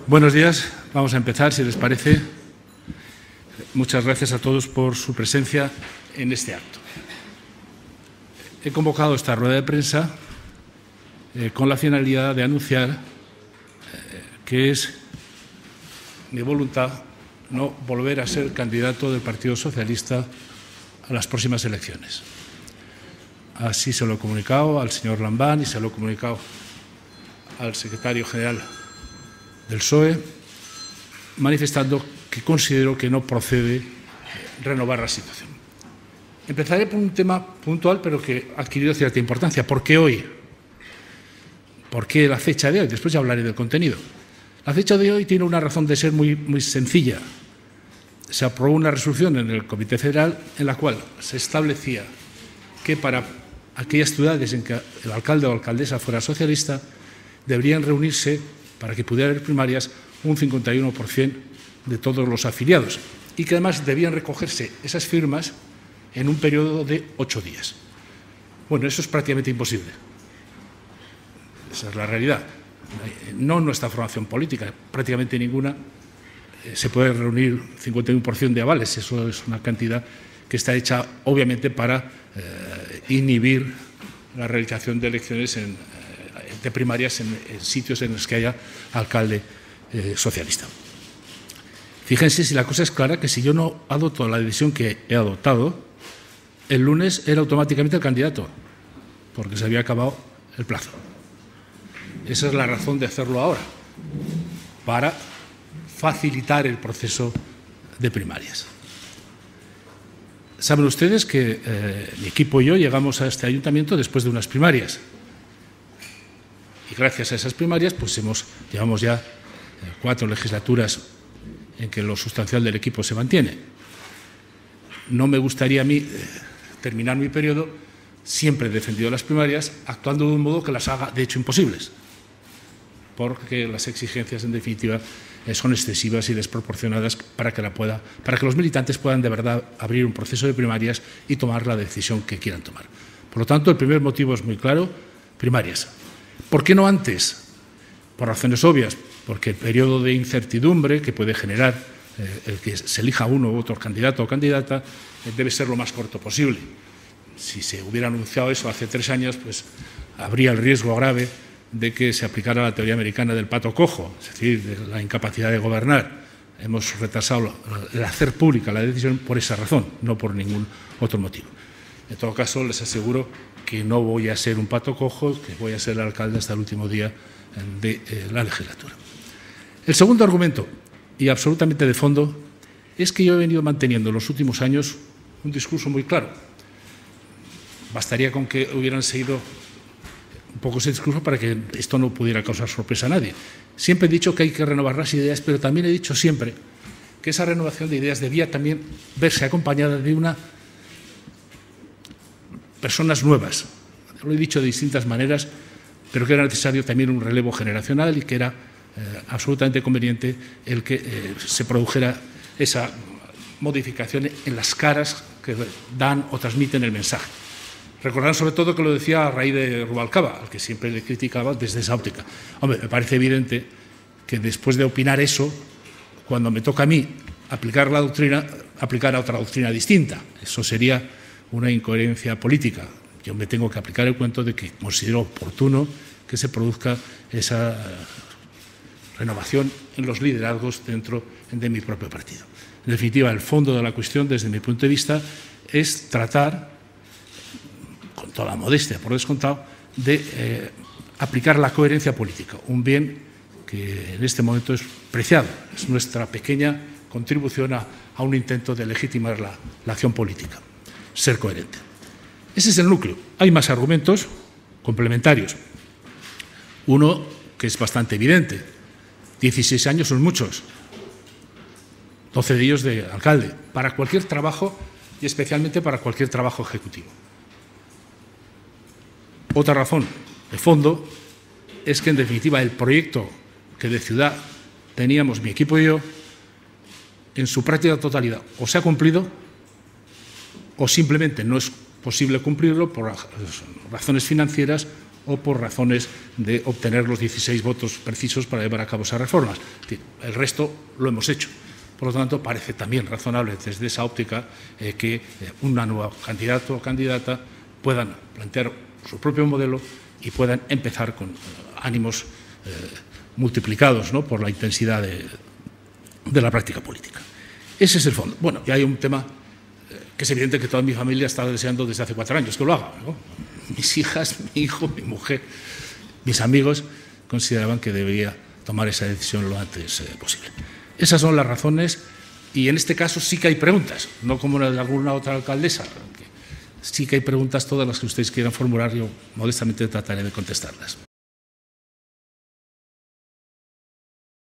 Buenos días. Vamos a empezar, si les parece. Muchas gracias a todos por su presencia en este acto. He convocado esta rueda de prensa con la finalidad de anunciar que es mi voluntad no volver a ser candidato del Partido Socialista a las próximas elecciones. Así se lo he comunicado al señor Lambán y se lo he comunicado al secretario general del PSOE, manifestando que considero que no procede renovar la situación. Empezaré por un tema puntual, pero que ha adquirido cierta importancia. ¿Por qué hoy? ¿Por qué la fecha de hoy? Después ya hablaré del contenido. La fecha de hoy tiene una razón de ser muy sencilla. Se aprobó una resolución en el Comité Federal en la cual se establecía que para aquellas ciudades en que el alcalde o alcaldesa fuera socialista deberían reunirse, para que pudiera haber primarias, un 51% de todos los afiliados y que además debían recogerse esas firmas en un periodo de 8 días. Bueno, eso es prácticamente imposible. Esa es la realidad. No nuestra formación política, prácticamente ninguna se puede reunir 51% de avales. Eso es una cantidad que está hecha obviamente para inhibir la realización de elecciones de primarias en sitios en los que haya alcalde socialista. Fíjense si la cosa es clara, que si yo no adopto la decisión que he adoptado, el lunes era automáticamente el candidato, porque se había acabado el plazo. Esa es la razón de hacerlo ahora, para facilitar el proceso de primarias. Saben ustedes que mi equipo y yo llegamos a este ayuntamiento después de unas primarias. Y gracias a esas primarias pues llevamos ya 4 legislaturas en que lo sustancial del equipo se mantiene. No me gustaría a mí terminar mi periodo, siempre he defendido las primarias, actuando de un modo que las haga de hecho imposibles, porque las exigencias en definitiva son excesivas y desproporcionadas para que los militantes puedan de verdad abrir un proceso de primarias y tomar la decisión que quieran tomar. Por lo tanto, el primer motivo es muy claro: primarias. ¿Por qué no antes? Por razones obvias, porque el periodo de incertidumbre que puede generar el que se elija uno u otro candidato o candidata debe ser lo más corto posible. Si se hubiera anunciado eso hace 3 años, pues habría el riesgo grave de que se aplicara la teoría americana del pato cojo, es decir, de la incapacidad de gobernar. Hemos retrasado el hacer pública la decisión por esa razón, no por ningún otro motivo. En todo caso, les aseguro que no voy a ser un pato cojo, que voy a ser el alcalde hasta el último día de la legislatura. El segundo argumento, y absolutamente de fondo, es que yo he venido manteniendo en los últimos años un discurso muy claro. Bastaría con que hubieran seguido un poco ese discurso para que esto no pudiera causar sorpresa a nadie. Siempre he dicho que hay que renovar las ideas, pero también he dicho siempre que esa renovación de ideas debía también verse acompañada de personas nuevas. Lo he dicho de distintas maneras, pero que era necesario también un relevo generacional y que era absolutamente conveniente el que se produjera esa modificación en las caras que dan o transmiten el mensaje. Recordarán sobre todo que lo decía a raíz de Rubalcaba, al que siempre le criticaba desde esa óptica. Hombre, me parece evidente que después de opinar eso, cuando me toca a mí aplicar la doctrina, aplicar a otra doctrina distinta. Eso sería una incoherencia política. Yo me tengo que aplicar el cuento de que considero oportuno que se produzca esa renovación en los liderazgos dentro de mi propio partido. En definitiva, el fondo de la cuestión, desde mi punto de vista, es tratar, con toda la modestia por descontado, de aplicar la coherencia política, un bien que en este momento es preciado. Es nuestra pequeña contribución a un intento de legitimar la acción política. Ser coherente. Ese es el núcleo. Hay más argumentos complementarios. Uno que es bastante evidente. 16 años son muchos. 12 de ellos de alcalde. Para cualquier trabajo y especialmente para cualquier trabajo ejecutivo. Otra razón de fondo es que, en definitiva, el proyecto que de ciudad teníamos mi equipo y yo, en su práctica totalidad, o se ha cumplido o simplemente no es posible cumplirlo por razones financieras o por razones de obtener los 16 votos precisos para llevar a cabo esas reformas. El resto lo hemos hecho. Por lo tanto, parece también razonable desde esa óptica que una nueva candidato o candidata puedan plantear su propio modelo y puedan empezar con ánimos multiplicados, ¿no?, por la intensidad de la práctica política. Ese es el fondo. Bueno, y hay un tema que es evidente que toda mi familia ha estado deseando desde hace 4 años que lo haga, ¿no? Mis hijas, mi hijo, mi mujer, mis amigos consideraban que debería tomar esa decisión lo antes posible. Esas son las razones, y en este caso sí que hay preguntas, no como en alguna otra alcaldesa. Sí que hay preguntas, todas las que ustedes quieran formular, yo modestamente trataré de contestarlas.